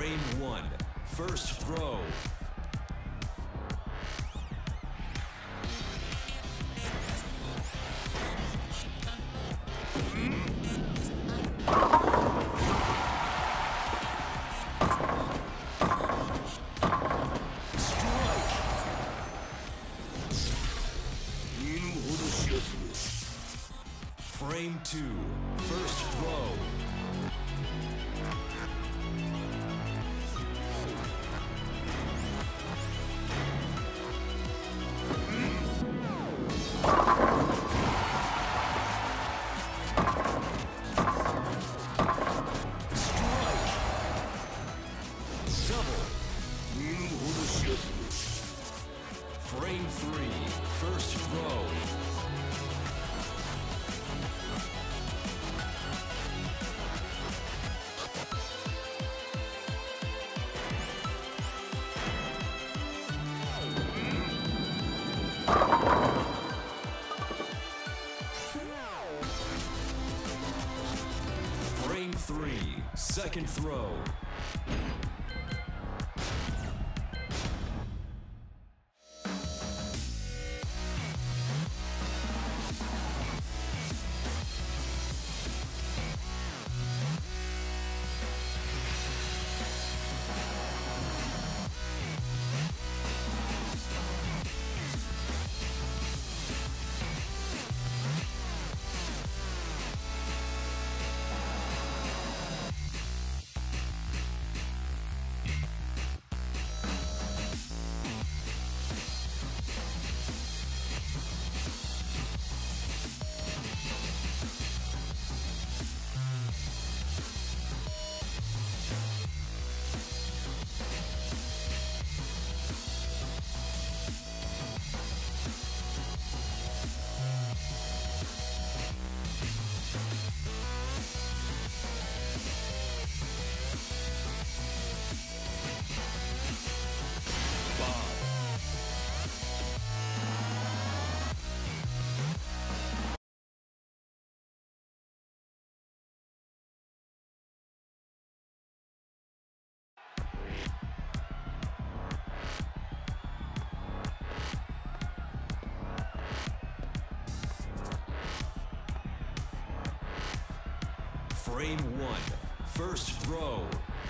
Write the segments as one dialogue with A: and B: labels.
A: Frame one, first throw. Frame two, first throw. Frame three, first throw. Frame three, second throw. Frame one, first throw.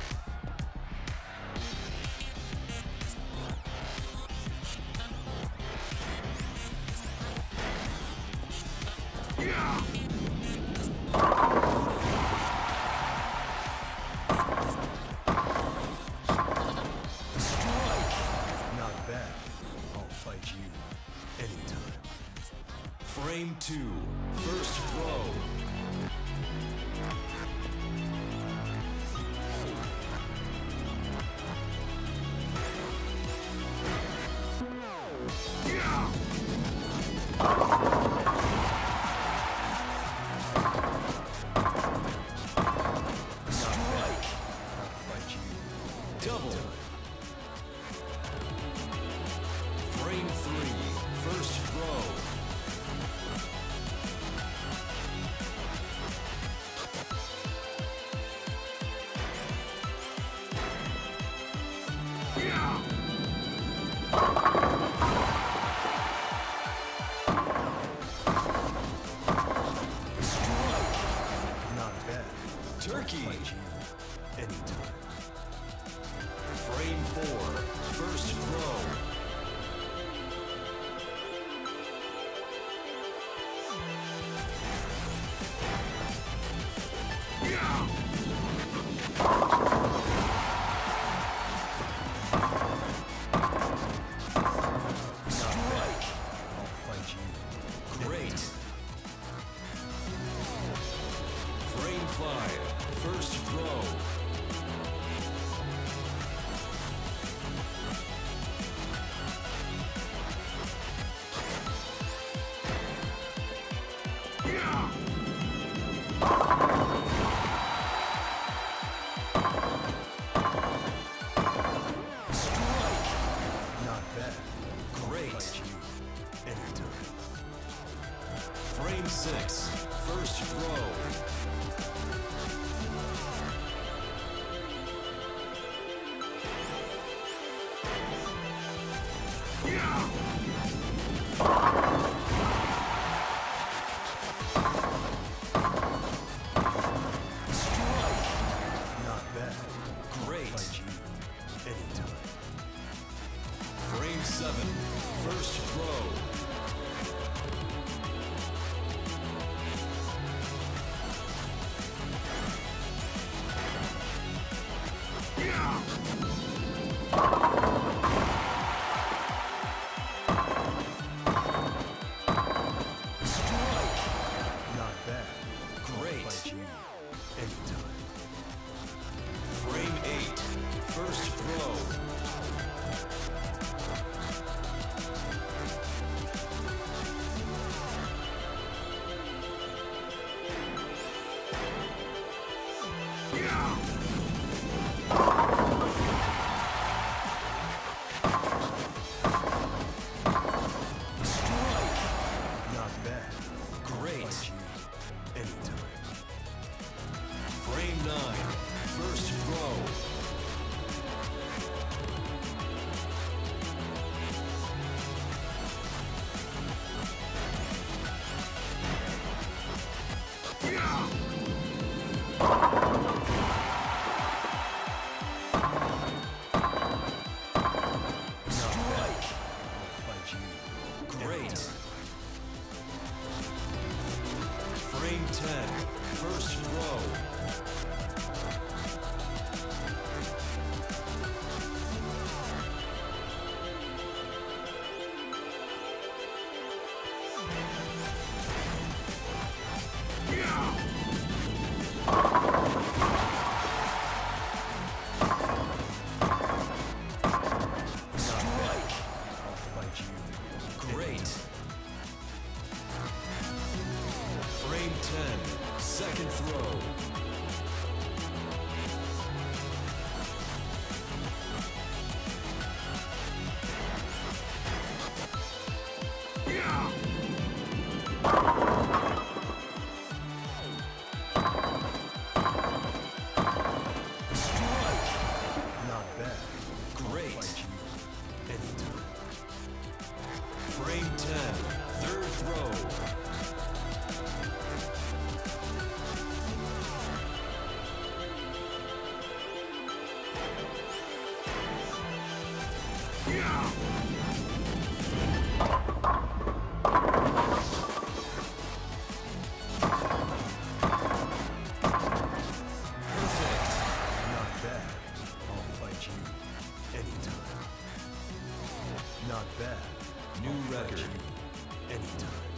B: Not bad. I'll fight you anytime.
A: Frame two, first throw. Double. Frame three, first throw.
B: Not bad.
A: Turkey.
B: I'll fight you anytime.
A: Frame four, first throw. Strike.
B: I'll fight you.
A: Great. Frame five, first throw.
B: Not bad.
A: Great.
B: I'll fight you anytime.
A: Frame six, first throw. Strike.
B: Not bad.
A: Great.
B: Fight you anytime.
A: Frame 9. First throw. Strike.
B: Fight you
A: Great.
B: anytime.
A: Frame 10. First throw. Strike.
B: I'll fight you
A: Great. Frame 10. Second throw. Strike.
B: Not bad.
A: Great.
B: Fight you anytime.
A: Frame 10. Third throw. Perfect.
B: Not bad. I'll fight you anytime. Not bad.
A: New
B: I'll fight
A: record.
B: you anytime.